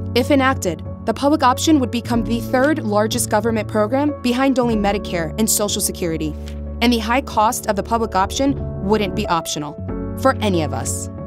If enacted, the public option would become the third largest government program behind only Medicare and Social Security, and the high cost of the public option wouldn't be optional for any of us.